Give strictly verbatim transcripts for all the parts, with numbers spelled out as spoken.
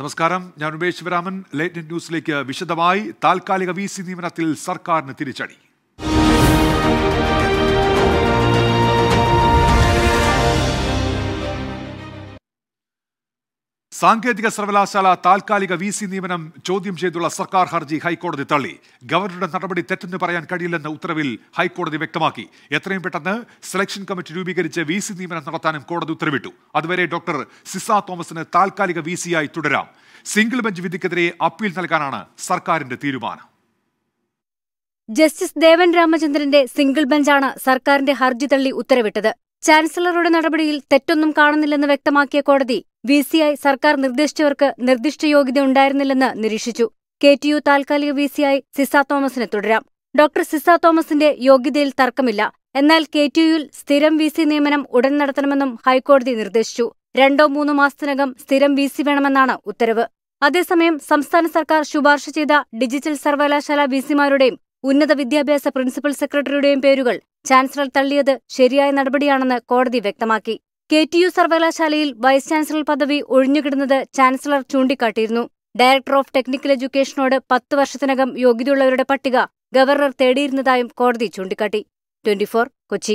നമസ്കാരം, ഞാൻ Umesh Sivaraman. Late night ന്യൂസിലേക്ക് വിശദമായി. താൽക്കാലിക വി സി നിയമനത്തിൽ സർക്കാരിന് തിരിച്ചടി. സാങ്കേതിക സർവകലാശാല താൽക്കാലിക വി സി നിയമനം ചോദ്യം ചെയ്തുള്ള സർക്കാർ ഹർജി ഹൈക്കോടതി തള്ളി. ഗവർണറുടെ നടപടി തെറ്റെന്ന് പറയാൻ കഴിയില്ലെന്ന് ഉത്തരവിൽ ഹൈക്കോടതി വ്യക്തമാക്കി. എത്രയും പെട്ടെന്ന് സെലക്ഷൻ കമ്മിറ്റി രൂപീകരിച്ച് വി സി നിയമനം നടത്താനും കോടതി ഉത്തരവിട്ടു. അതുവരെ ഡോക്ടർ സിസ തോമസിന് താൽക്കാലിക വി സിയായി തുടരാം. സിംഗിൾ ബെഞ്ച് വിധിക്കെതിരെ അപ്പീൽ നൽകാനാണ് സർക്കാരിന്റെ തീരുമാനം. ജസ്റ്റിസ് ദേവൻ രാമചന്ദ്രന്റെ സിംഗിൾ ബെഞ്ചാണ് സർക്കാരിന്റെ ഹർജി തള്ളി ഉത്തരവിട്ടത്. ചാൻസലറുടെ നടപടിയിൽ തെറ്റൊന്നും കാണുന്നില്ലെന്ന് വ്യക്തമാക്കിയ കോടതി വി സിയായി സർക്കാർ നിർദ്ദേശിച്ചവർക്ക് നിർദ്ദിഷ്ട യോഗ്യത ഉണ്ടായിരുന്നില്ലെന്ന് നിരീക്ഷിച്ചു. കെ ടി യു താൽക്കാലിക വി സിയായി സിസ തോമസിന് തുടരാം. ഡോക്ടർ സിസ തോമസിന്റെ യോഗ്യതയിൽ തർക്കമില്ല. എന്നാൽ കെ ടി യുയിൽ സ്ഥിരം വി സി നിയമനം ഉടൻ നടത്തണമെന്നും ഹൈക്കോടതി നിർദ്ദേശിച്ചു. രണ്ടോ മൂന്നോ മാസത്തിനകം സ്ഥിരം വി സി വേണമെന്നാണ് ഉത്തരവ്. അതേസമയം സംസ്ഥാന സർക്കാർ ശുപാർശ ചെയ്ത ഡിജിറ്റൽ സർവകലാശാല വി സിമാരുടെയും ഉന്നത വിദ്യാഭ്യാസ പ്രിൻസിപ്പൽ സെക്രട്ടറിയുടെയും പേരുകൾ ചാൻസലർ തള്ളിയത് ശരിയായ നടപടിയാണെന്ന് കോടതി വ്യക്തമാക്കി. കെ ടി യു സർവകലാശാലയിൽ വൈസ് ചാൻസലർ പദവി ഒഴിഞ്ഞുകിടുന്നത് ചാൻസലർ ചൂണ്ടിക്കാട്ടിയിരുന്നു. ഡയറക്ടർ ഓഫ് ടെക്നിക്കൽ എഡ്യൂക്കേഷനോട് പത്ത് വർഷത്തിനകം യോഗ്യതയുള്ളവരുടെ പട്ടിക ഗവർണർ തേടിയിരുന്നതായും കോടതി ചൂണ്ടിക്കാട്ടി. ട്വന്റിഫോർ കൊച്ചി.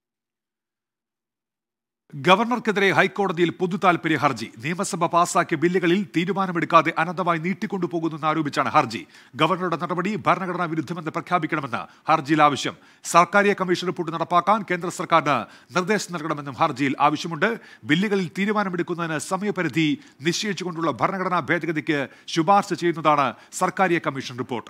ഗവർണർക്കെതിരെ ഹൈക്കോടതിയിൽ പൊതു താൽപര്യ ഹർജി. നിയമസഭ പാസാക്കിയ ബില്ലുകളിൽ തീരുമാനമെടുക്കാതെ അനന്തമായി നീട്ടിക്കൊണ്ടുപോകുന്നെന്നാരോപിച്ചാണ് ഹർജി. ഗവർണറുടെ നടപടി ഭരണഘടനാ വിരുദ്ധമെന്ന് പ്രഖ്യാപിക്കണമെന്ന് ഹർജിയിൽ ആവശ്യം. സർക്കാരിയ കമ്മീഷൻ റിപ്പോർട്ട് നടപ്പാക്കാൻ കേന്ദ്ര സർക്കാരിന് നിർദ്ദേശം നൽകണമെന്നും ഹർജിയിൽ ആവശ്യമുണ്ട്. ബില്ലുകളിൽ തീരുമാനമെടുക്കുന്നതിന് സമയപരിധി നിശ്ചയിച്ചുകൊണ്ടുള്ള ഭരണഘടനാ ഭേദഗതിക്ക് ശുപാർശ ചെയ്യുന്നതാണ് സർക്കാരിയ കമ്മീഷൻ റിപ്പോർട്ട്.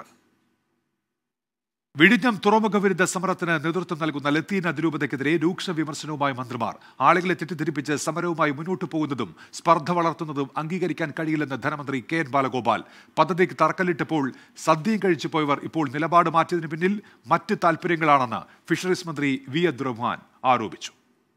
വിഴിഞ്ഞം തുറമുഖ വിരുദ്ധ സമരത്തിന് നേതൃത്വം നൽകുന്ന ലത്തീൻ അതിരൂപതയ്ക്കെതിരെ രൂക്ഷ വിമർശനവുമായി മന്ത്രിമാർ. ആളുകളെ തെറ്റിദ്ധരിപ്പിച്ച് സമരവുമായി മുന്നോട്ടു പോകുന്നതും സ്പർദ്ധ വളർത്തുന്നതും അംഗീകരിക്കാൻ കഴിയില്ലെന്ന് ധനമന്ത്രി കെ എൻ ബാലഗോപാൽ. പദ്ധതിക്ക് തറക്കല്ലിട്ടപ്പോൾ സദ്യയും കഴിച്ചു പോയവർ ഇപ്പോൾ നിലപാട് മാറ്റിയതിനു പിന്നിൽ മറ്റ് താൽപര്യങ്ങളാണെന്ന് ഫിഷറീസ് മന്ത്രി വി അബ്ദുറഹ്മാൻ ആരോപിച്ചു.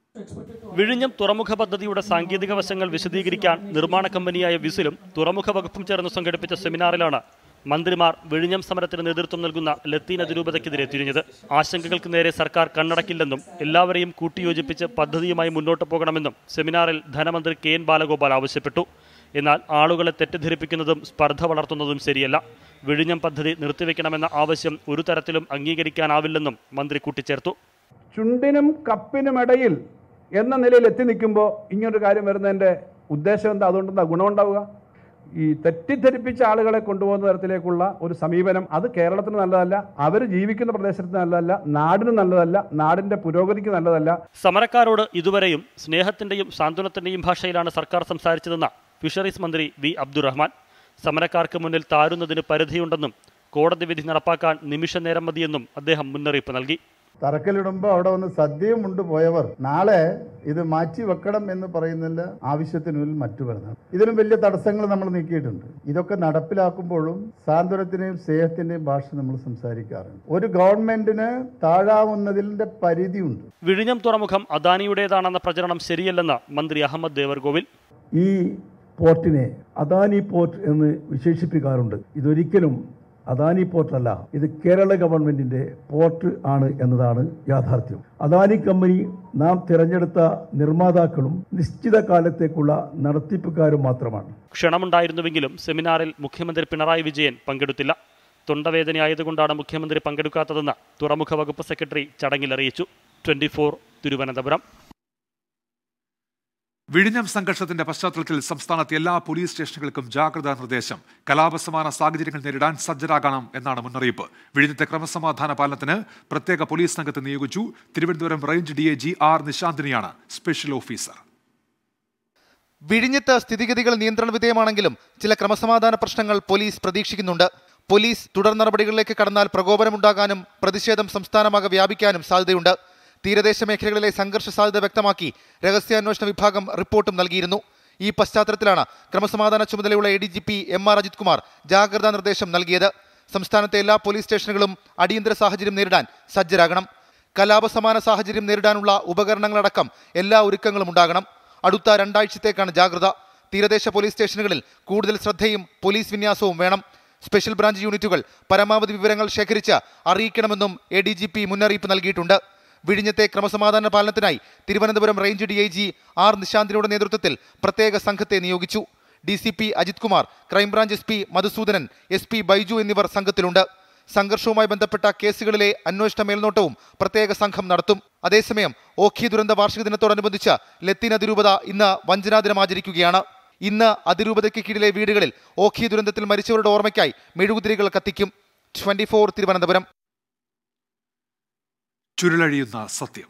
വിഴിഞ്ഞം തുറമുഖ പദ്ധതിയുടെ സാങ്കേതിക വശങ്ങൾ വിശദീകരിക്കാൻ നിർമ്മാണ കമ്പനിയായ വിസിലും തുറമുഖ വകുപ്പും ചേർന്ന് സംഘടിപ്പിച്ച സെമിനാറിലാണ് മന്ത്രിമാർ വിഴിഞ്ഞം സമരത്തിന് നേതൃത്വം നൽകുന്ന ലത്തീൻ അതിരൂപതയ്ക്കെതിരെ തിരിഞ്ഞത്. ആശങ്കകൾക്ക് നേരെ സർക്കാർ കണ്ണടക്കില്ലെന്നും എല്ലാവരെയും കൂട്ടിയോജിപ്പിച്ച് പദ്ധതിയുമായി മുന്നോട്ട് പോകണമെന്നും സെമിനാറിൽ ധനമന്ത്രി കെ എൻ ബാലഗോപാൽ ആവശ്യപ്പെട്ടു. എന്നാൽ ആളുകളെ തെറ്റിദ്ധരിപ്പിക്കുന്നതും സ്പർദ്ധ വളർത്തുന്നതും ശരിയല്ല. വിഴിഞ്ഞം പദ്ധതി നിർത്തിവെക്കണമെന്ന ആവശ്യം ഒരു തരത്തിലും അംഗീകരിക്കാനാവില്ലെന്നും മന്ത്രി കൂട്ടിച്ചേർത്തു. ചുണ്ടിനും കപ്പിനുമിടയിൽ എന്ന നിലയിൽ എത്തി നിൽക്കുമ്പോൾ ഇങ്ങനൊരു കാര്യം വരുന്നതിൻ്റെ ഉദ്ദേശം എന്താ? അതുകൊണ്ടെന്താ ഗുണമുണ്ടാവുക? ഈ തെറ്റിദ്ധരിപ്പിച്ച ആളുകളെ കൊണ്ടുപോകുന്ന തരത്തിലേക്കുള്ള ഒരു സമീപനം അത് കേരളത്തിന് നല്ലതല്ല, അവർ ജീവിക്കുന്ന പ്രദേശത്തിന് നല്ലതല്ല, നാടിന് നല്ലതല്ല, നാടിന്റെ പുരോഗതിക്ക് നല്ലതല്ല. സമരക്കാരോട് ഇതുവരെയും സ്നേഹത്തിന്റെയും സാന്ത്വനത്തിന്റെയും ഭാഷയിലാണ് സർക്കാർ സംസാരിച്ചതെന്ന് ഫിഷറീസ് മന്ത്രി വി അബ്ദുറഹ്മാൻ. സമരക്കാർക്ക് മുന്നിൽ താരുന്നതിന് പരിധിയുണ്ടെന്നും കോടതി വിധി നടപ്പാക്കാൻ നിമിഷ നേരം മതിയെന്നും അദ്ദേഹം മുന്നറിയിപ്പ് നൽകി. തറക്കല്ലിടുമ്പോൾ അവിടെ വന്ന് സദ്യയും കൊണ്ടുപോയവർ നാളെ ഇത് മാറ്റി വെക്കണം എന്ന് പറയുന്നില്ല ആവശ്യത്തിനുള്ളിൽ മറ്റു വരുന്നത്. ഇതിലും വലിയ തടസ്സങ്ങൾ നമ്മൾ നീക്കിയിട്ടുണ്ട്. ഇതൊക്കെ നടപ്പിലാക്കുമ്പോഴും സാന്ത്വനത്തിന്റെയും സ്നേഹത്തിന്റെയും ഭാഷ നമ്മൾ സംസാരിക്കാറുണ്ട്. ഒരു ഗവൺമെന്റിന് താഴാവുന്നതിന്റെ പരിധിയുണ്ട്. വിഴിഞ്ഞം തുറമുഖം അദാനിയുടേതാണെന്ന പ്രചരണം ശരിയല്ലെന്ന് മന്ത്രി അഹമ്മദ് ദേവർകോവിൽ. ഈ പോർട്ടിനെ അദാനി പോർട്ട് എന്ന് വിശേഷിപ്പിക്കാറുണ്ട്. ഇതൊരിക്കലും അദാനി പോർട്ടല്ല, ഇത് കേരള ഗവൺമെന്റിന്റെ പോർട്ട് ആണ് എന്നതാണ് യാഥാർത്ഥ്യം. അദാനി കമ്പനി നാം തിരഞ്ഞെടുത്ത നിർമ്മാതാക്കളും നിശ്ചിത കാലത്തേക്കുള്ള നടത്തിപ്പുകാരും മാത്രമാണ്. ക്ഷണമുണ്ടായിരുന്നുവെങ്കിലും സെമിനാറിൽ മുഖ്യമന്ത്രി പിണറായി വിജയൻ പങ്കെടുത്തില്ല. തൊണ്ടവേദനയായതുകൊണ്ടാണ് മുഖ്യമന്ത്രി പങ്കെടുക്കാത്തതെന്ന് തുറമുഖ വകുപ്പ് സെക്രട്ടറി ചടങ്ങിൽ അറിയിച്ചു. Twenty four Thiruvananthapuram. വിഴിഞ്ഞം സംഘർഷത്തിന്റെ പശ്ചാത്തലത്തിൽ സംസ്ഥാനത്തെ എല്ലാ പോലീസ് സ്റ്റേഷനുകൾക്കും ജാഗ്രതാ നിർദ്ദേശം. കലാപസമാന സാഹചര്യങ്ങൾ നേരിടാൻ സജ്ജരാകണം എന്നാണ് മുന്നറിയിപ്പ്. വിഴിഞ്ഞത്തെ ക്രമസമാധാന പാലനത്തിന് പ്രത്യേക പോലീസ് സംഘത്തെ നിയോഗിച്ചു. Thiruvananthapuram range D I G R നിശാന്തിനിയാണ് സ്പെഷ്യൽ ഓഫീസർ. വിഴിഞ്ഞത്ത് സ്ഥിതിഗതികൾ നിയന്ത്രണ വിധേയമാണെങ്കിലും ചില ക്രമസമാധാന പ്രശ്നങ്ങൾ പോലീസ് പ്രതീക്ഷിക്കുന്നുണ്ട്. പോലീസ് തുടർ നടപടികളിലേക്ക് കടന്നാൽ പ്രകോപനമുണ്ടാകാനും പ്രതിഷേധം സംസ്ഥാനമാകെ വ്യാപിക്കാനും സാധ്യതയുണ്ട്. തീരദേശ മേഖലകളിലെ സംഘർഷ സാധ്യത വ്യക്തമാക്കി രഹസ്യാന്വേഷണ വിഭാഗം റിപ്പോർട്ടും നൽകിയിരുന്നു. ഈ പശ്ചാത്തലത്തിലാണ് ക്രമസമാധാന ചുമതലയുള്ള A D G P M R Ajith Kumar ജാഗ്രതാ നിർദ്ദേശം നൽകിയത്. സംസ്ഥാനത്തെ എല്ലാ പോലീസ് സ്റ്റേഷനുകളും അടിയന്തര സാഹചര്യം നേരിടാൻ സജ്ജരാകണം. കലാപസമാന സാഹചര്യം നേരിടാനുള്ള ഉപകരണങ്ങളടക്കം എല്ലാ ഒരുക്കങ്ങളും ഉണ്ടാകണം. അടുത്ത രണ്ടാഴ്ചത്തേക്കാണ് ജാഗ്രത. തീരദേശ പോലീസ് സ്റ്റേഷനുകളിൽ കൂടുതൽ ശ്രദ്ധയും പോലീസ് വിന്യാസവും വേണം. സ്പെഷ്യൽ ബ്രാഞ്ച് യൂണിറ്റുകൾ പരമാവധി വിവരങ്ങൾ ശേഖരിച്ച് അറിയിക്കണമെന്നും എ ഡി ജി പി മുന്നറിയിപ്പ് നൽകിയിട്ടുണ്ട്. വിഴിഞ്ഞത്തെ ക്രമസമാധാന പാലനത്തിനായി Thiruvananthapuram range D I G R നിശാന്തിനിയുടെ നേതൃത്വത്തിൽ പ്രത്യേക സംഘത്തെ നിയോഗിച്ചു. D C P Ajith Kumar, crime branch S P Madhusudanan, S P Baiju എന്നിവർ സംഘത്തിലുണ്ട്. സംഘർഷവുമായി ബന്ധപ്പെട്ട കേസുകളിലെ അന്വേഷണ മേൽനോട്ടവും പ്രത്യേക സംഘം നടത്തും. അതേസമയം ഓഖി ദുരന്ത വാർഷിക ദിനത്തോടനുബന്ധിച്ച് ലത്തീൻ അതിരൂപത ഇന്ന് വഞ്ചനാ ദിനം ആചരിക്കുകയാണ്. ഇന്ന് അതിരൂപതയ്ക്ക് കീഴിലെ വീടുകളിൽ ഓഖി ദുരന്തത്തിൽ മരിച്ചവരുടെ ഓർമ്മയ്ക്കായി മെഴുകുതിരികൾ കത്തിക്കും. Twenty four Thiruvananthapuram. ചുരുളഴിയുന്ന സത്യം.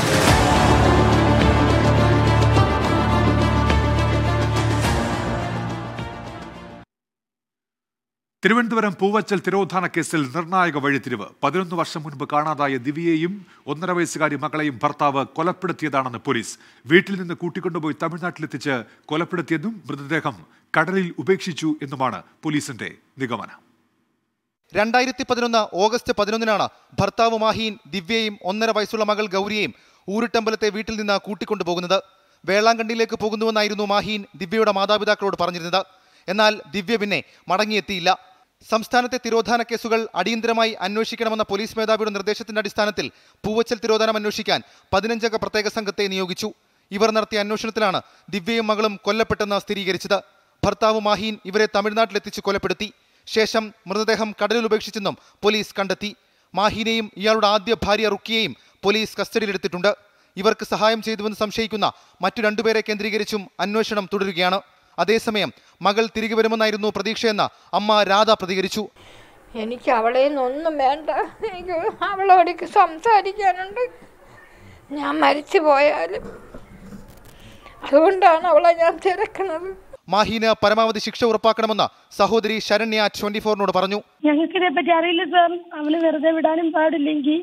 തിരുവനന്തപുരം പൂവച്ചൽ തിരോധാന കേസിൽ നിർണായക വഴിത്തിരിവ്. പതിനൊന്ന് വർഷം മുൻപ് കാണാതായ ദിവ്യയെയും ഒന്നര വയസ്സുകാരി മകളെയും ഭർത്താവ് കൊലപ്പെടുത്തിയതാണെന്ന് പോലീസ്. വീട്ടിൽ നിന്ന് കൂട്ടിക്കൊണ്ടുപോയി തമിഴ്നാട്ടിലെത്തിച്ച് കൊലപ്പെടുത്തിയെന്നും മൃതദേഹം കടലിൽ ഉപേക്ഷിച്ചു എന്നുമാണ് പോലീസിന്റെ നിഗമനം. രണ്ടായിരത്തി പതിനൊന്ന് ഓഗസ്റ്റ് പതിനൊന്നിനാണ് ഭർത്താവ് മാഹീൻ ദിവ്യയും ഒന്നര വയസ്സുള്ള മകൾ ഗൗരിയെയും ഊരുട്ടമ്പലത്തെ വീട്ടിൽ നിന്ന് കൂട്ടിക്കൊണ്ടുപോകുന്നത്. വേളാങ്കണ്ണിയിലേക്ക് പോകുന്നുവെന്നായിരുന്നു മാഹീൻ ദിവ്യയുടെ മാതാപിതാക്കളോട് പറഞ്ഞിരുന്നത്. എന്നാൽ ദിവ്യ പിന്നെ മടങ്ങിയെത്തിയില്ല. സംസ്ഥാനത്തെ തിരോധാന കേസുകൾ അടിയന്തരമായി അന്വേഷിക്കണമെന്ന പോലീസ് മേധാവിയുടെ നിർദ്ദേശത്തിന്റെ അടിസ്ഥാനത്തിൽ പൂവച്ചൽ തിരോധാനം അന്വേഷിക്കാൻ പതിനഞ്ചംഗ പ്രത്യേക സംഘത്തെ നിയോഗിച്ചു. ഇവർ നടത്തിയ അന്വേഷണത്തിലാണ് ദിവ്യയും മകളും കൊല്ലപ്പെട്ടെന്ന് സ്ഥിരീകരിച്ചത്. ഭർത്താവ് മാഹീൻ ഇവരെ തമിഴ്നാട്ടിലെത്തിച്ച് കൊലപ്പെടുത്തി. ശേഷം മൃതദേഹം കടലിൽ ഉപേക്ഷിച്ചെന്നും പോലീസ് കണ്ടെത്തി. മാഹീനെയും ഇയാളുടെ ആദ്യ ഭാര്യ റുക്കിയെയും പോലീസ് കസ്റ്റഡിയിലെടുത്തിട്ടുണ്ട്. ഇവർക്ക് സഹായം ചെയ്തുവെന്ന് സംശയിക്കുന്ന മറ്റു രണ്ടുപേരെ കേന്ദ്രീകരിച്ചും അന്വേഷണം തുടരുകയാണ്. അതേസമയം മകൾ തിരികെ വരുമെന്നായിരുന്നു പ്രതീക്ഷയെന്ന് അമ്മ രാധ പ്രതികരിച്ചു. എനിക്ക് അവളെ ഒന്നും വേണ്ട, എനിക്ക് അവളോടേക്ക് സംസാരിക്കാനുണ്ട്, ഞാൻ മരിച്ചു പോയാലും. അതുകൊണ്ടാണ് അവളെ ഞാൻ തിരക്കുന്നത്. മാഹീന് പരമാവധി ശിക്ഷ ഉറപ്പാക്കണമെന്ന് സഹോദരി ശരണ്യ ട്വന്റി ഫോറിനോട് പറഞ്ഞു. ഞങ്ങൾക്ക് ഇതേപ്പറ്റി അറിയില്ല സാർ, അവള് വെറുതെ വിടാനും പാടില്ലെങ്കിൽ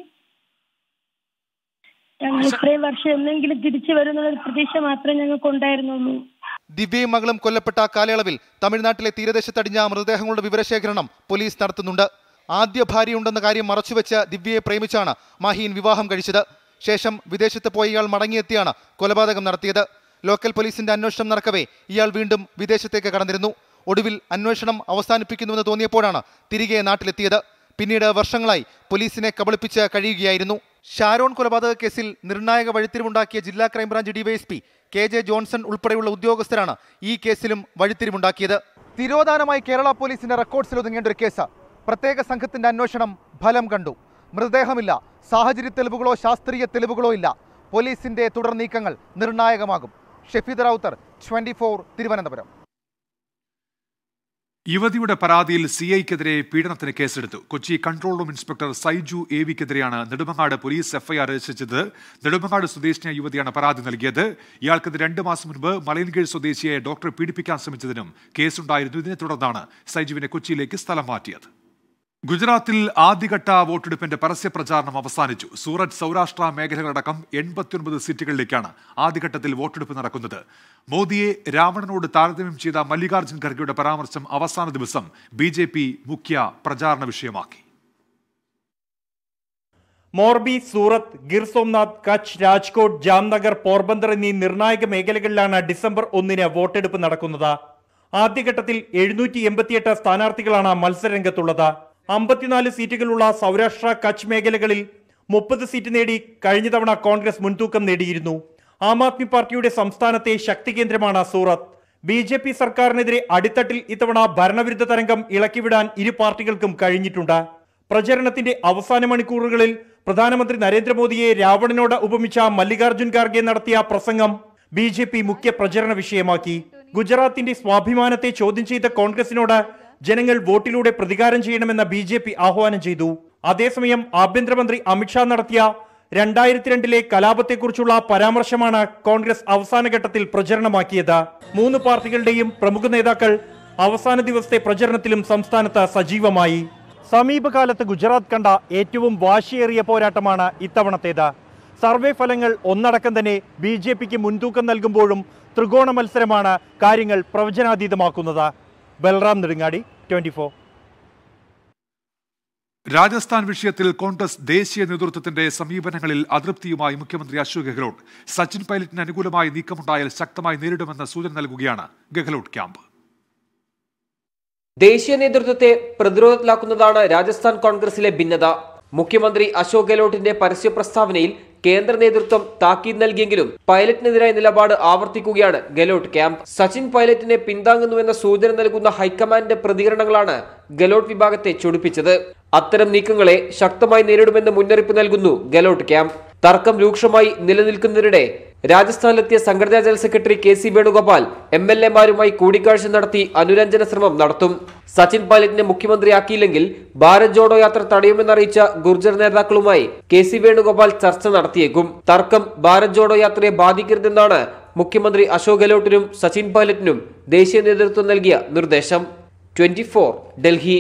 ഞങ്ങൾ ഇത്രയും വർഷം എന്തെങ്കിലും തിരിച്ചു വരുന്നൊരു പ്രതീക്ഷ മാത്രമേ ഞങ്ങൾക്ക് ഉണ്ടായിരുന്നുള്ളൂ. ദിവ്യയും മകളും കൊല്ലപ്പെട്ട കാലയളവിൽ തമിഴ്നാട്ടിലെ തീരദേശത്തടിഞ്ഞ മൃതദേഹങ്ങളുടെ വിവരശേഖരണം പോലീസ് നടത്തുന്നുണ്ട്. ആദ്യ ഭാര്യയുണ്ടെന്ന കാര്യം മറച്ചുവെച്ച് ദിവ്യയെ പ്രേമിച്ചാണ് മാഹീൻ വിവാഹം കഴിച്ചത്. ശേഷം വിദേശത്ത് പോയ ഇയാൾ മടങ്ങിയെത്തിയാണ് കൊലപാതകം നടത്തിയത്. ലോക്കൽ പോലീസിന്റെ അന്വേഷണം നടക്കവേ ഇയാൾ വീണ്ടും വിദേശത്തേക്ക് കടന്നിരുന്നു. ഒടുവിൽ അന്വേഷണം അവസാനിപ്പിക്കുന്നുവെന്ന് തോന്നിയപ്പോഴാണ് തിരികെ നാട്ടിലെത്തിയത്. പിന്നീട് വർഷങ്ങളായി പോലീസിനെ കബളിപ്പിച്ച് കഴിയുകയായിരുന്നു. ഷാരോൺ കൊലപാതക കേസിൽ നിർണായക വഴിത്തിരിവുണ്ടാക്കിയ ജില്ലാ crime branch DYSP K J Johnson ഉൾപ്പെടെയുള്ള ഉദ്യോഗസ്ഥരാണ് ഈ കേസിലും വഴിത്തിരിവുണ്ടാക്കിയത്. തിരോധാനമായി കേരള പോലീസിന്റെ റെക്കോർഡ്സിൽ ഒതുങ്ങേണ്ട ഒരു കേസ്. പ്രത്യേക സംഘത്തിന്റെ അന്വേഷണം ഫലം കണ്ടു. മൃതദേഹമില്ല, സാഹചര്യ തെളിവുകളോ ശാസ്ത്രീയ തെളിവുകളോ ഇല്ല. പോലീസിന്റെ തുടർ നീക്കങ്ങൾ നിർണായകമാകും. Shefeed Rowther, twenty four Thiruvananthapuram. യുവതിയുടെ പരാതിയിൽ സി ഐക്കെതിരെ പീഡനത്തിന് കേസെടുത്തു. Kochi control room inspector Saiju A വിക്കെതിരെയാണ് Nedumangad police FIR register. Nedumangad സ്വദേശിയായ യുവതിയാണ് പരാതി നൽകിയത്. ഇയാൾക്കെതിരെ രണ്ട് മാസം മുൻപ് മലയൻകീഴ് സ്വദേശിയെ ഡോക്ടറെ പീഡിപ്പിക്കാൻ ശ്രമിച്ചതിനും കേസുണ്ടായിരുന്നു. ഇതിനെ തുടർന്നാണ് സൈജുവിനെ കൊച്ചിയിലേക്ക് സ്ഥലം മാറ്റിയത്. ഗുജറാത്തിൽ ആദ്യഘട്ട വോട്ടെടുപ്പിന്റെ പരസ്യ പ്രചാരണം അവസാനിച്ചു. സൂററ്റ്, സൗരാഷ്ട്ര മേഖലകളടക്കം എൺപത്തിയൊൻപത് സീറ്റുകളിലേക്കാണ് ആദ്യഘട്ടത്തിൽ വോട്ടെടുപ്പ് നടക്കുന്നത്. മോദിയെ രാവണനോട് താരതമ്യം ചെയ്ത മല്ലികാർജ്ജുൻ ഖർഗെയുടെ പരാമർശം അവസാന ദിവസം ബി ജെ പി മുഖ്യ പ്രചാരണ വിഷയമാക്കി. മോർബി, സൂറത്ത്, ഗിർ സോംനാഥ്, കച്ച്, രാജ്കോട്ട്, ജാംനഗർ, പോർബന്ദർ എന്നീ നിർണായക മേഖലകളിലാണ് ഡിസംബർ ഒന്നിന് വോട്ടെടുപ്പ് നടക്കുന്നത്. ആദ്യഘട്ടത്തിൽ എഴുന്നൂറ്റി എൺപത്തിയെട്ട് സ്ഥാനാർത്ഥികളാണ് മത്സരരംഗത്തുള്ളത്. അമ്പത്തിനാല് സീറ്റുകളുള്ള സൗരാഷ്ട്ര, കച്ച് മേഖലകളിൽ മുപ്പത് സീറ്റ് നേടി കഴിഞ്ഞ തവണ കോൺഗ്രസ് മുൻതൂക്കം നേടിയിരുന്നു. ആം ആദ്മി പാർട്ടിയുടെ സംസ്ഥാനത്തെ ശക്തി കേന്ദ്രമാണ് സൂറത്ത്. ബി ജെ പി സർക്കാരിനെതിരെ അടിത്തട്ടിൽ ഇത്തവണ ഭരണവിരുദ്ധ തരംഗം ഇളക്കിവിടാൻ ഇരു പാർട്ടികൾക്കും കഴിഞ്ഞിട്ടുണ്ട്. പ്രചരണത്തിന്റെ അവസാന മണിക്കൂറുകളിൽ പ്രധാനമന്ത്രി നരേന്ദ്രമോദിയെ രാവണനോട് ഉപമിച്ച മല്ലികാർജ്ജുൻ ഖാർഗെ നടത്തിയ പ്രസംഗം ബി ജെ പി മുഖ്യ പ്രചരണ വിഷയമാക്കി. ഗുജറാത്തിന്റെ സ്വാഭിമാനത്തെ ചോദ്യം ചെയ്ത കോൺഗ്രസിനോട് ജനങ്ങൾ വോട്ടിലൂടെ പ്രതികാരം ചെയ്യണമെന്ന് ബി ജെ പി ആഹ്വാനം ചെയ്തു. അതേസമയം ആഭ്യന്തരമന്ത്രി അമിത്ഷാ നടത്തിയ രണ്ടായിരത്തി രണ്ടിലെ കലാപത്തെക്കുറിച്ചുള്ള പരാമർശമാണ് കോൺഗ്രസ് അവസാനഘട്ടത്തിൽ പ്രചരണമാക്കിയത്. മൂന്ന് പാർട്ടികളുടെയും പ്രമുഖ നേതാക്കൾ അവസാന ദിവസത്തെ പ്രചരണത്തിലും സംസ്ഥാനത്ത് സജീവമായി. സമീപകാലത്ത് ഗുജറാത്ത് കണ്ട ഏറ്റവും വാശിയേറിയ പോരാട്ടമാണ് ഇത്തവണത്തേത്. സർവേ ഫലങ്ങൾ ഒന്നടക്കം തന്നെ ബി ജെ പിക്ക് മുൻതൂക്കം നൽകുമ്പോഴും ത്രികോണ മത്സരമാണ് കാര്യങ്ങൾ പ്രവചനാതീതമാക്കുന്നത്. Balram Nedungadi, twenty four. രാജസ്ഥാൻ വിഷയത്തിൽ കോൺഗ്രസ് ദേശീയ നേതൃത്വത്തിന്റെ സമീപനങ്ങളിൽ അതൃപ്തിയുമായി മുഖ്യമന്ത്രി അശോക് ഗെഹ്ലോട്ട്. സച്ചിൻ പൈലറ്റിന് അനുകൂലമായി നീക്കമുണ്ടായാൽ ശക്തമായി നേരിടുമെന്ന സൂചന നൽകുകയാണ് ഗെഹ്ലോട്ട് ക്യാമ്പ്. ദേശീയ നേതൃത്വത്തെ പ്രതിരോധത്തിലാക്കുന്നതാണ് രാജസ്ഥാൻ കോൺഗ്രസിലെ ഭിന്നത. മുഖ്യമന്ത്രി അശോക് ഗെഹ്ലോട്ടിന്റെ പരസ്യ പ്രസ്താവനയിൽ കേന്ദ്ര നേതൃത്വം താക്കീത് നൽകിയെങ്കിലും പൈലറ്റിനെതിരായ നിലപാട് ആവർത്തിക്കുകയാണ് ഗെലോട്ട് ക്യാമ്പ്. സച്ചിൻ പൈലറ്റിനെ പിന്താങ്ങുന്നുവെന്ന സൂചന നൽകുന്ന ഹൈക്കമാൻഡിന്റെ പ്രതികരണങ്ങളാണ് ഗെലോട്ട് വിഭാഗത്തെ ചൊടിപ്പിച്ചത്. അത്തരം നീക്കങ്ങളെ ശക്തമായി നേരിടുമെന്ന് മുന്നറിയിപ്പ് നൽകുന്നു ഗെലോട്ട് ക്യാമ്പ്. തർക്കം രൂക്ഷമായി നിലനിൽക്കുന്നതിനിടെ രാജസ്ഥാനിലെത്തിയ സംഘടനാ general secretary K C Venugopal M L എമാരുമായി കൂടിക്കാഴ്ച നടത്തി അനുരഞ്ജന ശ്രമം നടത്തും. സച്ചിൻ പൈലറ്റിനെ മുഖ്യമന്ത്രിയാക്കിയില്ലെങ്കിൽ ഭാരത് ജോഡോ യാത്ര തടയുമെന്നറിയിച്ച ഗുർജർ നേതാക്കളുമായി കെ സി വേണുഗോപാൽ ചർച്ച നടത്തിയേക്കും. തർക്കം ഭാരത് ജോഡോ യാത്രയെ ബാധിക്കരുതെന്നാണ് മുഖ്യമന്ത്രി അശോക് ഗെഹ്ലോട്ടിനും സച്ചിൻ പൈലറ്റിനും ദേശീയ നേതൃത്വം നൽകിയ നിർദ്ദേശം. Twenty four Delhi.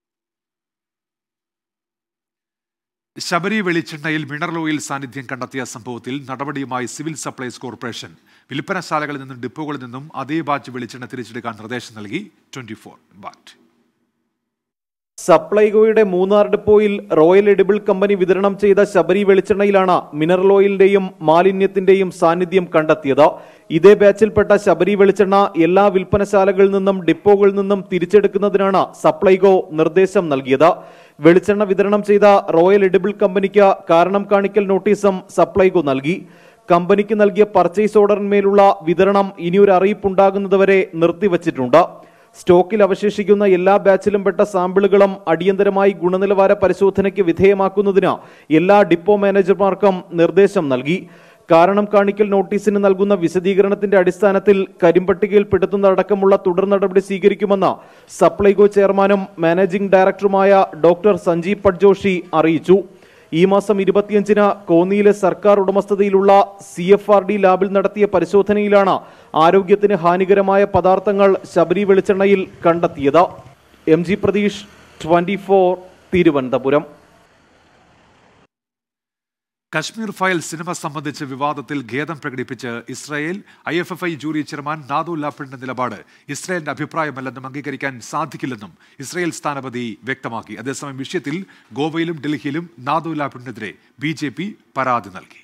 ശബരി വെളിച്ചെണ്ണയിൽ മിനറൽ ഓയിൽ സാന്നിധ്യം കണ്ടെത്തിയ സംഭവത്തിൽ നടപടിയുമായി സിവിൽ സപ്ലൈസ് കോർപ്പറേഷൻ വിൽപ്പനശാലകളിൽ നിന്നും ഡിപ്പോകളിൽ നിന്നും അതേ ബാച്ച് വെളിച്ചെണ്ണ തിരിച്ചെടുക്കാൻ നിർദ്ദേശം നൽകി. ട്വന്റി ഫോർ ബാറ്റ്. സപ്ലൈകോയുടെ മൂന്നാർ ഡിപ്പോയിൽ റോയൽ എഡിബിൾ കമ്പനി വിതരണം ചെയ്ത ശബരി വെളിച്ചെണ്ണയിലാണ് മിനറൽ ഓയിലിന്റെയും മാലിന്യത്തിന്റെയും സാന്നിധ്യം കണ്ടെത്തിയത്. ഇതേ ബാച്ചിൽപ്പെട്ട ശബരി വെളിച്ചെണ്ണ എല്ലാ വിൽപ്പനശാലകളിൽ നിന്നും ഡിപ്പോകളിൽ നിന്നും തിരിച്ചെടുക്കുന്നതിനാണ് സപ്ലൈകോ നിർദ്ദേശം നൽകിയത്. വെളിച്ചെണ്ണ വിതരണം ചെയ്ത റോയൽ എഡിബിൾ കമ്പനിക്ക് കാരണം കാണിക്കൽ നോട്ടീസും സപ്ലൈകോ നൽകി. കമ്പനിക്ക് നൽകിയ പർച്ചേസ് ഓർഡറിന്മേലുള്ള വിതരണം ഇനിയൊരു അറിയിപ്പുണ്ടാകുന്നതുവരെ നിർത്തിവച്ചിട്ടുണ്ട്. സ്റ്റോക്കിൽ അവശേഷിക്കുന്ന എല്ലാ ബാച്ചിലും പെട്ട സാമ്പിളുകളും അടിയന്തരമായി ഗുണനിലവാര പരിശോധനയ്ക്ക് വിധേയമാക്കുന്നതിന് എല്ലാ ഡിപ്പോ മാനേജർമാർക്കും നിർദ്ദേശം നൽകി. കാരണം കാണിക്കൽ നോട്ടീസിന് നൽകുന്ന വിശദീകരണത്തിന്റെ അടിസ്ഥാനത്തിൽ കരിമ്പട്ടികയിൽപ്പെടുത്തുന്നതടക്കമുള്ള തുടർ നടപടി സ്വീകരിക്കുമെന്ന് സപ്ലൈകോ ചെയർമാനും മാനേജിംഗ് ഡയറക്ടറുമായ ഡോക്ടർ സഞ്ജീവ് പട്ജോഷി അറിയിച്ചു. ഈ മാസം ഇരുപത്തിയഞ്ചിന് കോന്നിയിലെ സർക്കാർ ഉടമസ്ഥതയിലുള്ള സി എഫ് ആർ ഡി ലാബിൽ നടത്തിയ പരിശോധനയിലാണ് ആരോഗ്യത്തിന് ഹാനികരമായ പദാർത്ഥങ്ങൾ ശബരി വെളിച്ചെണ്ണയിൽ കണ്ടെത്തിയത്. M G Pratheesh, twenty four, Thiruvananthapuram. Kashmir file cinema സംബന്ധിച്ച് വിവാദത്തിൽ ഖേദം പ്രകടിപ്പിച്ച് Israel. I F F I jury chairman Nadav ലാപ്പിഡിന്റെ നിലപാട് ഇസ്രായേലിന്റെ അഭിപ്രായമല്ലെന്നും അംഗീകരിക്കാൻ സാധിക്കില്ലെന്നും ഇസ്രായേൽ സ്ഥാനപതി വ്യക്തമാക്കി. അതേസമയം വിഷയത്തിൽ ഗോവയിലും ഡൽഹിയിലും നാദോ ലാപ്പിഡിനെതിരെ ബി ജെ പി പരാതി നൽകി.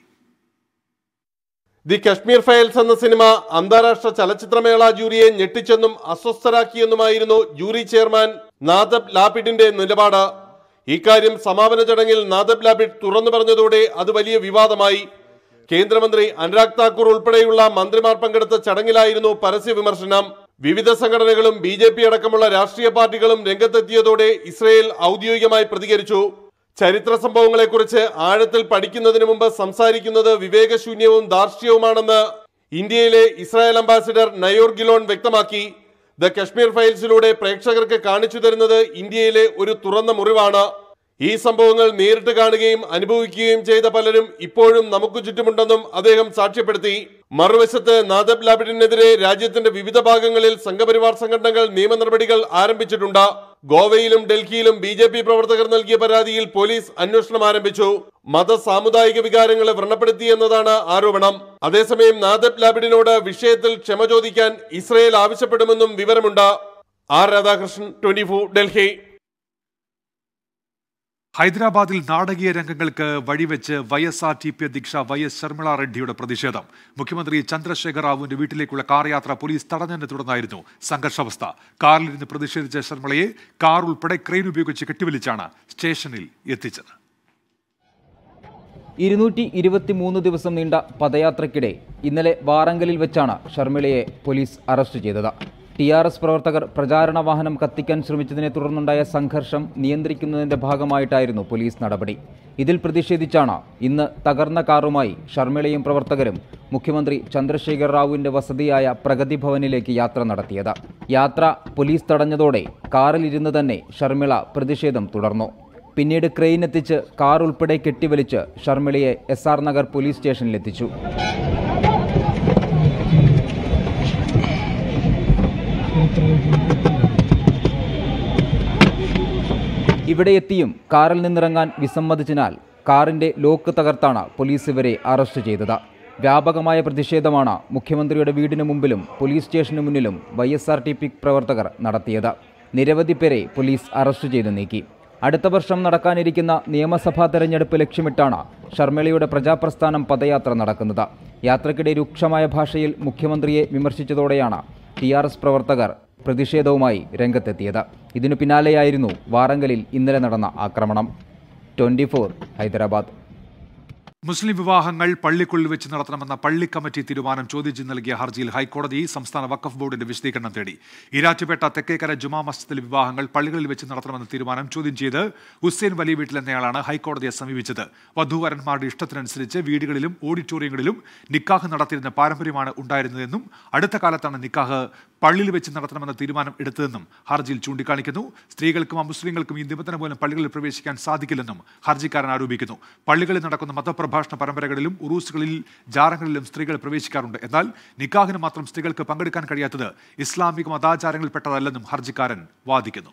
ദി കശ്മീർ ഫയൽസ് എന്ന സിനിമ അന്താരാഷ്ട്ര ചലച്ചിത്രമേള ജൂറിയെ ഞെട്ടിച്ചെന്നും അസ്വസ്ഥരാക്കിയെന്നുമായിരുന്നു ജൂറി ചെയർമാൻ നാദബ് ലാപ്പിഡിന്റെ നിലപാട്. ഇക്കാര്യം സമാപന ചടങ്ങിൽ നാദബ് ലാപ്പിഡ് തുറന്നു പറഞ്ഞതോടെ അത് വലിയ വിവാദമായി. കേന്ദ്രമന്ത്രി അനുരാഗ് താക്കൂർ ഉൾപ്പെടെയുള്ള മന്ത്രിമാർ പങ്കെടുത്ത ചടങ്ങിലായിരുന്നു പരസ്യ വിമർശനം. വിവിധ സംഘടനകളും ബി ജെ പി അടക്കമുള്ള രാഷ്ട്രീയ പാർട്ടികളും രംഗത്തെത്തിയതോടെ ഇസ്രയേൽ ഔദ്യോഗികമായി പ്രതികരിച്ചു. ചരിത്ര സംഭവങ്ങളെക്കുറിച്ച് ആഴത്തിൽ പഠിക്കുന്നതിന് മുമ്പ് സംസാരിക്കുന്നത് വിവേകശൂന്യവും ധാർഷ്ട്യവുമാണെന്ന് ഇന്ത്യയിലെ ഇസ്രായേൽ അംബാസിഡർ നയോർ ഗിലോൺ വ്യക്തമാക്കി. ദ കശ്മീർ ഫയൽസിലൂടെ പ്രേക്ഷകർക്ക് കാണിച്ചു തരുന്നത് ഇന്ത്യയിലെ ഒരു തുറന്ന മുറിവാണ്. ഈ സംഭവങ്ങൾ നേരിട്ട് കാണുകയും അനുഭവിക്കുകയും ചെയ്ത പലരും ഇപ്പോഴും നമുക്ക് ചുറ്റുമുണ്ടെന്നും അദ്ദേഹം സാക്ഷ്യപ്പെടുത്തി. മറുവശത്ത് നാദബ് ലാപ്പിഡിനെതിരെ രാജ്യത്തിന്റെ വിവിധ ഭാഗങ്ങളിൽ സംഘപരിവാർ സംഘടനകൾ നിയമ നടപടികൾ ആരംഭിച്ചിട്ടുണ്ട്. ഗോവയിലും ഡൽഹിയിലും ബി ജെ പി പ്രവർത്തകർ നൽകിയ പരാതിയിൽ പോലീസ് അന്വേഷണം ആരംഭിച്ചു. മത സാമുദായിക വികാരങ്ങളെ വ്രണപ്പെടുത്തി എന്നതാണ് ആരോപണം. അതേസമയം നാദബ് ലാപ്പിഡിനോട് വിഷയത്തിൽ ക്ഷമ ചോദിക്കാൻ ഇസ്രയേൽ ആവശ്യപ്പെടുമെന്നും വിവരമുണ്ട്. R Radhakrishnan, twenty four, Delhi. ഹൈദരാബാദിൽ നാടകീയ രംഗങ്ങൾക്ക് വഴിവെച്ച് Y S R T P അധ്യക്ഷ വൈ എസ് ശർമിള റെഡ്ഡിയുടെ പ്രതിഷേധം. മുഖ്യമന്ത്രി ചന്ദ്രശേഖർ റാവുവിന്റെ വീട്ടിലേക്കുള്ള കാർ യാത്ര പോലീസ് തടഞ്ഞതിനെ തുടർന്നായിരുന്നു സംഘർഷാവസ്ഥ. കാറിലിരുന്ന് പ്രതിഷേധിച്ച ശർമിളയെ കാർ ഉൾപ്പെടെ ക്രെയിൻ ഉപയോഗിച്ച് കെട്ടിവലിച്ചാണ് സ്റ്റേഷനിൽ എത്തിച്ചത്. ഇരുന്നൂറ്റി ഇരുപത്തിമൂന്ന് ദിവസം നീണ്ട പദയാത്രയ്ക്കിടെ ഇന്നലെ വാറങ്കലിൽ വെച്ചാണ് ശർമിളയെ പോലീസ് അറസ്റ്റ് ചെയ്തത്. ടി ആർ എസ് പ്രവർത്തകർ പ്രചാരണ വാഹനം കത്തിക്കാൻ ശ്രമിച്ചതിനെ തുടർന്നുണ്ടായ സംഘർഷം നിയന്ത്രിക്കുന്നതിന്റെ ഭാഗമായിട്ടായിരുന്നു പോലീസ് നടപടി. ഇതിൽ പ്രതിഷേധിച്ചാണ് ഇന്ന് തകർന്ന കാറുമായി ശർമിളയും പ്രവർത്തകരും മുഖ്യമന്ത്രി ചന്ദ്രശേഖർ റാവുവിന്റെ വസതിയായ പ്രഗതി ഭവനിലേക്ക് യാത്ര നടത്തിയത്. യാത്ര പോലീസ് തടഞ്ഞതോടെ കാറിലിരുന്ന് തന്നെ ശർമിള പ്രതിഷേധം തുടർന്നു. പിന്നീട് ക്രെയിൻ എത്തിച്ച് കാർ ഉൾപ്പെടെ കെട്ടിവലിച്ച് ശർമിളയെ എസ് ആർ നഗർ പോലീസ് സ്റ്റേഷനിലെത്തിച്ചു. ഇവിടെ എത്തിയും കാറിൽ നിന്നിറങ്ങാൻ വിസമ്മതിച്ചതിനാൽ കാറിന്റെ ലോക്ക് തകർത്താണ് പോലീസ് ഇവരെ അറസ്റ്റ് ചെയ്തത്. വ്യാപകമായ പ്രതിഷേധമാണ് മുഖ്യമന്ത്രിയുടെ വീടിന് മുമ്പിലും പോലീസ് സ്റ്റേഷന് മുന്നിലും Y S R T P പ്രവർത്തകർ നടത്തിയത്. നിരവധി പേരെ പോലീസ് അറസ്റ്റ് ചെയ്ത് നീക്കി. അടുത്ത വർഷം നടക്കാനിരിക്കുന്ന നിയമസഭാ തെരഞ്ഞെടുപ്പ് ലക്ഷ്യമിട്ടാണ് ശർമിളയുടെ പ്രജാപ്രസ്ഥാനം പദയാത്ര നടക്കുന്നത്. യാത്രയ്ക്കിടെ രൂക്ഷമായ ഭാഷയിൽ മുഖ്യമന്ത്രിയെ വിമർശിച്ചതോടെയാണ് ടി ആർ എസ് പ്രവർത്തകർ പ്രതിഷേധവുമായി രംഗത്തെത്തിയത്. ഇതിനു പിന്നാലെയായിരുന്നു വാറങ്കലിൽ ഇന്നലെ നടന്ന ആക്രമണം. Twenty four, Hyderabad. മുസ്ലിം വിവാഹങ്ങൾ പള്ളിക്കുള്ളിൽ വെച്ച് നടത്തണമെന്ന പള്ളി കമ്മിറ്റി തീരുമാനം ചോദ്യം ചെയ്ത് നൽകിയ ഹർജിയിൽ ഹൈക്കോടതി സംസ്ഥാന വഖഫ് ബോർഡിന്റെ വിശദീകരണം തേടി. ഈരാറ്റുപേട്ട തെക്കേക്കര ജുമാ മസ്ജിദിലെ വിവാഹങ്ങൾ പള്ളികളിൽ വെച്ച് നടത്തണമെന്ന തീരുമാനം ചോദ്യം ചെയ്ത് ഹുസൈൻ വലിയ വീട്ടിൽ എന്നയാളാണ് ഹൈക്കോടതിയെ സമീപിച്ചത്. വധൂവരന്മാരുടെ ഇഷ്ടത്തിനനുസരിച്ച് വീടുകളിലും ഓഡിറ്റോറിയങ്ങളിലും നിക്കാഹ് നടത്തിയിരുന്ന പാരമ്പര്യമാണ് ഉണ്ടായിരുന്നതെന്നും അടുത്ത കാലത്താണ് നിക്കാഹ് പള്ളിയിൽ വെച്ച് നടത്തണമെന്ന തീരുമാനം എടുത്തതെന്നും ഹർജിയിൽ ചൂണ്ടിക്കാണിക്കുന്നു. സ്ത്രീകൾക്കും അമുസ്ലിങ്ങൾക്കും ഈ നിബന്ധന മൂലം പള്ളികളിൽ പ്രവേശിക്കാൻ സാധിക്കില്ലെന്നും ഹർജിക്കാരൻ ആരോപിക്കുന്നു. പള്ളികളിൽ നടക്കുന്ന മതപ്രഭാഷണ പരമ്പരകളിലും ഉറൂസുകളിൽ ജാറങ്ങളിലും സ്ത്രീകൾ പ്രവേശിക്കാറുണ്ട്. എന്നാൽ നിക്കാഹിന് മാത്രം സ്ത്രീകൾക്ക് പങ്കെടുക്കാൻ കഴിയാത്തത് ഇസ്ലാമിക മതാചാരങ്ങളിൽപ്പെട്ടതല്ലെന്നും ഹർജിക്കാരൻ വാദിക്കുന്നു.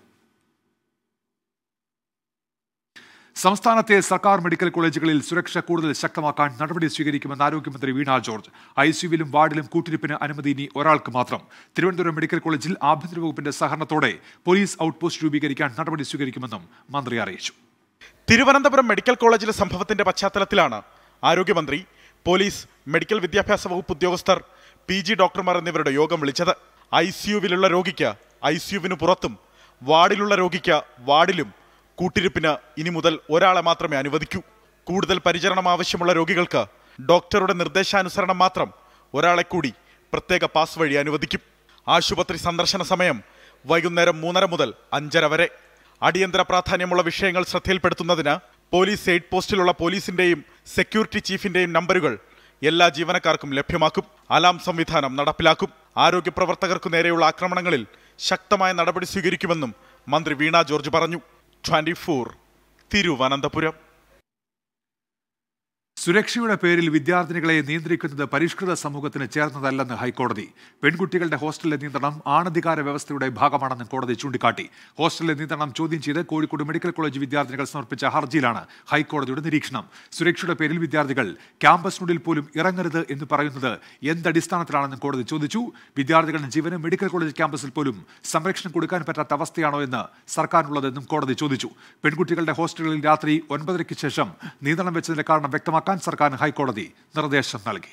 സംസ്ഥാനത്തെ സർക്കാർ മെഡിക്കൽ കോളേജുകളിൽ സുരക്ഷ കൂടുതൽ ശക്തമാക്കാൻ നടപടി സ്വീകരിക്കുമെന്ന് ആരോഗ്യമന്ത്രി വീണ ജോർജ്. ഐസിയുവിലും വാർഡിലും കൂട്ടിരിപ്പിന് അനുമതി ഇനി ഒരാൾക്ക് മാത്രം. തിരുവനന്തപുരം മെഡിക്കൽ കോളേജിൽ ആഭ്യന്തര വകുപ്പിന്റെ സഹകരണത്തോടെ പോലീസ് ഔട്ട് പോസ്റ്റ് രൂപീകരിക്കാൻ നടപടി സ്വീകരിക്കുമെന്നും മന്ത്രി അറിയിച്ചു. തിരുവനന്തപുരം മെഡിക്കൽ കോളേജിലെ സംഭവത്തിന്റെ പശ്ചാത്തലത്തിലാണ് ആരോഗ്യമന്ത്രി, പോലീസ്, മെഡിക്കൽ വിദ്യാഭ്യാസ വകുപ്പ് ഉദ്യോഗസ്ഥർ, പി ജി ഡോക്ടർമാർ എന്നിവരുടെ യോഗം വിളിച്ചത്. ഐസിയുവിലുള്ള രോഗിക്ക് ഐസിയുവിന് പുറത്തും, വാർഡിലുള്ള രോഗിക്ക് വാർഡിലും കൂട്ടിരിപ്പിന് ഇനി മുതൽ ഒരാളെ മാത്രമേ അനുവദിക്കൂ. കൂടുതൽ പരിചരണം ആവശ്യമുള്ള രോഗികൾക്ക് ഡോക്ടറുടെ നിർദ്ദേശാനുസരണം മാത്രം ഒരാളെ കൂടി പ്രത്യേക പാസ് വഴി അനുവദിക്കും. ആശുപത്രി സന്ദർശന സമയം വൈകുന്നേരം മൂന്നര മുതൽ അഞ്ചര വരെ. അടിയന്തര പ്രാധാന്യമുള്ള വിഷയങ്ങൾ ശ്രദ്ധയിൽപ്പെടുത്തുന്നതിന് പോലീസ് എയ്ഡ് പോസ്റ്റിലുള്ള പോലീസിന്റെയും സെക്യൂരിറ്റി ചീഫിന്റെയും നമ്പറുകൾ എല്ലാ ജീവനക്കാർക്കും ലഭ്യമാക്കും. അലാം സംവിധാനം നടപ്പിലാക്കും. ആരോഗ്യ പ്രവർത്തകർക്കു നേരെയുള്ള ആക്രമണങ്ങളിൽ ശക്തമായ നടപടി സ്വീകരിക്കുമെന്നും മന്ത്രി വീണ ജോർജ് പറഞ്ഞു. Twenty four Thiruvananthapuram. സുരക്ഷയുടെ പേരിൽ വിദ്യാർത്ഥിനികളെ നിയന്ത്രിക്കുന്നത് പരിഷ്കൃത സമൂഹത്തിന് ചേർന്നതല്ലെന്ന് ഹൈക്കോടതി. പെൺകുട്ടികളുടെ ഹോസ്റ്റലിലെ നിയന്ത്രണം ആണധികാര വ്യവസ്ഥയുടെ ഭാഗമാണെന്ന് കോടതി ചൂണ്ടിക്കാട്ടി. ഹോസ്റ്റലിലെ നിയന്ത്രണം ചോദ്യം ചെയ്ത് കോഴിക്കോട് മെഡിക്കൽ കോളേജ് വിദ്യാർത്ഥിനികൾ സമർപ്പിച്ച ഹർജിയിലാണ് ഹൈക്കോടതിയുടെ നിരീക്ഷണം. സുരക്ഷയുടെ പേരിൽ വിദ്യാർത്ഥികൾ ക്യാമ്പസിനുള്ളിൽ പോലും ഇറങ്ങരുത് എന്ന് പറയുന്നത് എന്തടിസ്ഥാനത്തിലാണെന്ന് കോടതി ചോദിച്ചു. വിദ്യാർത്ഥികളുടെ ജീവനും മെഡിക്കൽ കോളേജ് ക്യാമ്പസിൽ പോലും സംരക്ഷണം കൊടുക്കാൻ പറ്റാത്ത അവസ്ഥയാണോ എന്ന് സർക്കാരിനുള്ളതെന്നും കോടതി ചോദിച്ചു. പെൺകുട്ടികളുടെ ഹോസ്റ്റലുകളിൽ രാത്രി ഒൻപതരയ്ക്ക് ശേഷം നിയന്ത്രണം വെച്ചതിന്റെ കാരണം വ്യക്തമാക്കാൻ സർക്കാരിന് ഹൈക്കോടതി നിർദ്ദേശം നൽകി.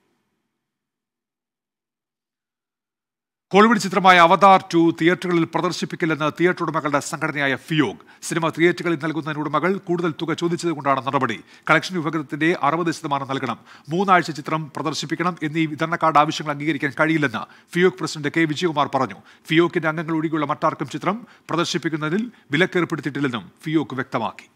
ഹോളിവുഡ് ചിത്രമായ അവതാർ ടു തിയേറ്ററുകളിൽ പ്രദർശിപ്പിക്കില്ലെന്ന് തിയേറ്റർ ഉടമകളുടെ സംഘടനയായ ഫിയോഗ്. സിനിമ തിയേറ്ററുകളിൽ നൽകുന്നതിന് ഉടമകൾ കൂടുതൽ തുക ചോദിച്ചതുകൊണ്ടാണ് നടപടി. കളക്ഷൻ വിഭാഗത്തിന്റെ അറുപത് ശതമാനം നൽകണം, മൂന്നാഴ്ച ചിത്രം പ്രദർശിപ്പിക്കണം എന്നീ വിതരണക്കാരുടെ ആവശ്യങ്ങൾ അംഗീകരിക്കാൻ കഴിയില്ലെന്ന് ഫിയോഗ് പ്രസിഡന്റ് കെ വിജയകുമാർ പറഞ്ഞു. ഫിയോക്കിന്റെ അംഗങ്ങൾ ഒഴികെയുള്ള മറ്റാർക്കും ചിത്രം പ്രദർശിപ്പിക്കുന്നതിൽ വിലക്കേർപ്പെടുത്തിയിട്ടില്ലെന്നും ഫിയോക്ക് വ്യക്തമാക്കി.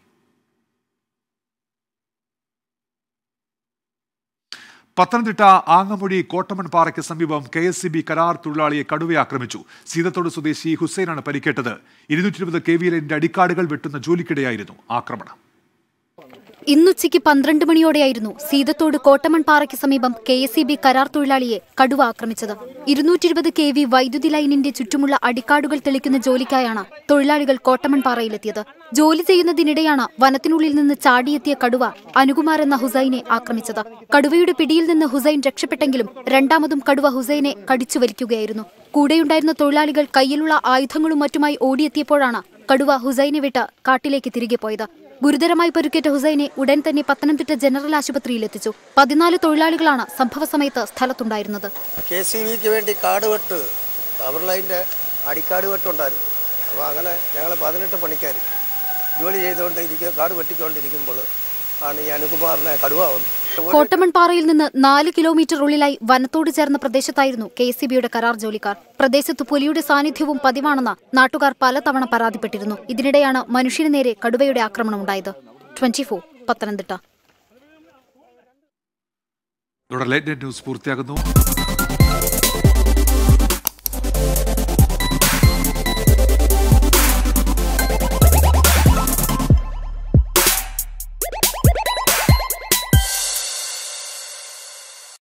പത്തനംതിട്ട ആങ്ങമൊഴി കോട്ടമൺപാറയ്ക്ക് സമീപം കെ എസ് സി ബി കരാർ തൊഴിലാളിയെ കടുവ ആക്രമിച്ചു. സീതത്തോട് സ്വദേശി ഹുസൈനാണ് പരിക്കേറ്റത്. ഇരുന്നൂറ്റി ഇരുപത് കെ വി ലൈനിന്റെ അടിക്കാടുകൾ വെട്ടുന്ന ജോലിക്കിടെയായിരുന്നു ആക്രമണം. ഇന്നുച്ചയ്ക്ക് പന്ത്രണ്ട് മണിയോടെയായിരുന്നു സീതത്തോട് കോട്ടമൺപാറയ്ക്ക് സമീപം കെ എസ് ഇ ബി കരാർ തൊഴിലാളിയെ കടുവ ആക്രമിച്ചത്. ഇരുന്നൂറ്റി ഇരുപത് കെ വി വൈദ്യുതി ലൈനിന്റെ ചുറ്റുമുള്ള അടിക്കാടുകൾ തെളിക്കുന്ന ജോലിക്കായാണ് തൊഴിലാളികൾ കോട്ടമൺപാറയിലെത്തിയത്. ജോലി ചെയ്യുന്നതിനിടെയാണ് വനത്തിനുള്ളിൽ നിന്ന് ചാടിയെത്തിയ കടുവ അനുകുമാർ എന്ന ഹുസൈനെ ആക്രമിച്ചത്. കടുവയുടെ പിടിയിൽ നിന്ന് ഹുസൈൻ രക്ഷപ്പെട്ടെങ്കിലും രണ്ടാമതും കടുവ ഹുസൈനെ കടിച്ചു വലിക്കുകയായിരുന്നു. കൂടെയുണ്ടായിരുന്ന തൊഴിലാളികൾ കയ്യിലുള്ള ആയുധങ്ങളും മറ്റുമായി ഓടിയെത്തിയപ്പോഴാണ് കടുവ ഹുസൈനെ വിട്ട് കാട്ടിലേക്ക് തിരികെ പോയത്. ഗുരുതരമായി പരിക്കേറ്റ ഹുസൈനെ ഉടൻ തന്നെ പത്തനംതിട്ട ജനറൽ ആശുപത്രിയിൽ എത്തിച്ചു. പതിനാല് തൊഴിലാളികളാണ് സംഭവ സമയത്ത് സ്ഥലത്തുണ്ടായിരുന്നത്. കെ സി വിക്ക് വേണ്ടി കാട് വെട്ട് പവർ ലൈൻ്റെ അടിക്കാട് വെട്ടുണ്ടായിരുന്നു. അപ്പോൾ അങ്ങനെ ഞങ്ങൾ പതിനെട്ട് പണിക്കാർ ജോലി ചെയ്തുകൊണ്ട് ഇരിക്കുക കാട് വെട്ടിക്കൊണ്ടിരിക്കുമ്പോൾ ആണ് ഈ അനുകുമാറിനെ കടുവ വന്നത്. കോട്ടമൺപാറയിൽ നിന്ന് നാല് കിലോമീറ്റർ ഉള്ളിലായി വനത്തോട് ചേർന്ന പ്രദേശത്തായിരുന്നു കെ എസ് സി ബിയുടെ കരാർ ജോലിക്കാർ. പ്രദേശത്ത് പുലിയുടെ സാന്നിധ്യവും പതിവാണെന്ന് നാട്ടുകാർ പലതവണ പരാതിപ്പെട്ടിരുന്നു. ഇതിനിടെയാണ് മനുഷ്യന് നേരെ കടുവയുടെ ആക്രമണമുണ്ടായത്. Twenty four Pathanamthitta. ന്യൂസ് പൂർത്തിയാകുന്നു.